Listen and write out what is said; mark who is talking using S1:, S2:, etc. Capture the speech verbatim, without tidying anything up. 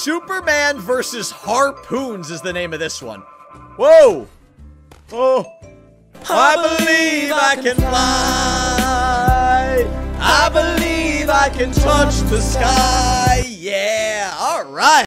S1: Superman versus Harpoons is the name of this one. Whoa. Oh. I believe I can fly. I believe I can touch the sky. Yeah.